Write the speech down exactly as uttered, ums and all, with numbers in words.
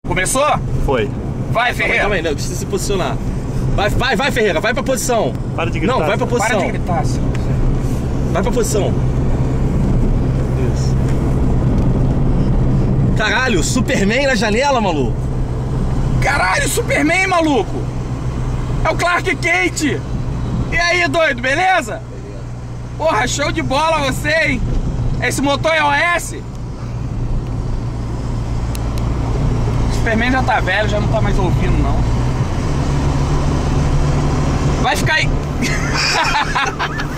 Começou? Foi. Vai, Ferreira. Calma aí, não, precisa se posicionar. Vai, vai, vai, Ferreira, vai pra posição. Para de gritar. Não, vai pra posição. Para de gritar, senhor. Vai pra posição. Isso. Caralho, Superman na janela, maluco. Caralho, Superman, maluco. É o Clark Kent. E aí, doido, beleza? Porra, show de bola você, hein? Esse motor é O S? O Superman já tá velho, já não tá mais ouvindo, não. Vai ficar aí.